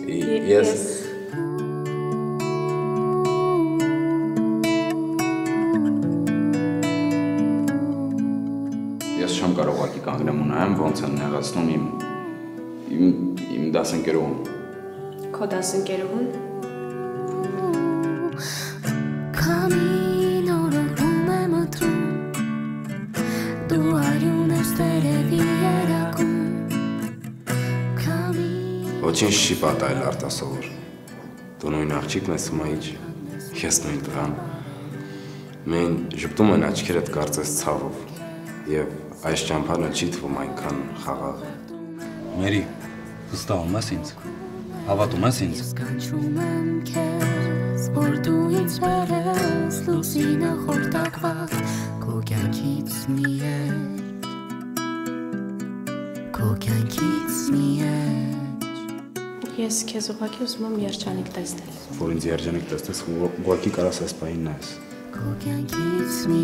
Ես չեմ կարող ուղղակի կանգնեմ ու նայեմ ոնց են նեղացնում իմ դասընկերուհուն։ Քո դասընկերուհուն։ Ոչինչ չի պատահել արտասովոր։ Դու նույն աղջիկն ես Սմայիչ, ես նույն տղան։ Մեն ժպտում են աչքերդ կարծես ցավով եւ այս ճամփանը չի թվում այնքան խաղաղ։ Մերի, վստահում ես ինձ։ Հավատում ես ինձ։ Որ դու ինձ բերես լուսինը խորտակված քո կյանքից մի Ես քեզ ուղղակի ուզում եմ երջանիկ տեսնել։ Որ ինձ երջանիկ տեսնես, ուղղակի կարաս այս պահին նայես։ Քո կյանքից մի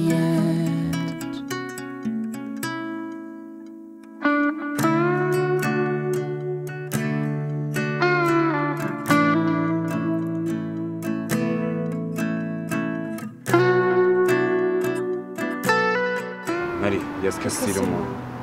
Մերի, ես քեզ սիրում եմ։